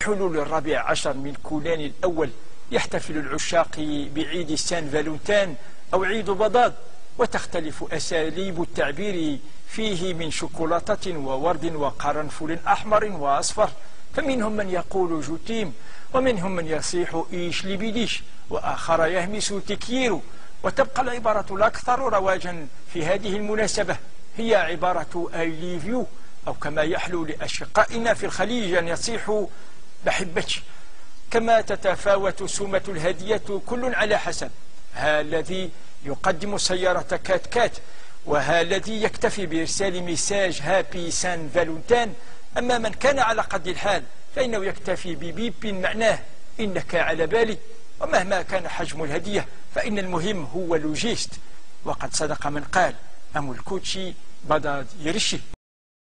بحلول 14 من كولان الأول يحتفل العشاق بعيد سان فالنتين أو عيد بضاد، وتختلف أساليب التعبير فيه من شوكولاتة وورد وقرنفل أحمر وأصفر، فمنهم من يقول جوتيم، ومنهم من يصيح إيش لبيديش، وآخر يهمس تكييرو. وتبقى العبارة الأكثر رواجا في هذه المناسبة هي عبارة I love you، أو كما يحلو لأشقائنا في الخليج أن يصيحوا بحبك. كما تتفاوت سمة الهدية كل على حسب، ها الذي يقدم سيارة كات كات، وها الذي يكتفي بإرسال ميساج هابي سان فالنتين. أما من كان على قد الحال فإنه يكتفي ببيب معناه إنك على بالي. ومهما كان حجم الهدية فإن المهم هو لوجيست، وقد صدق من قال أم الكوتشي بداد يرشي.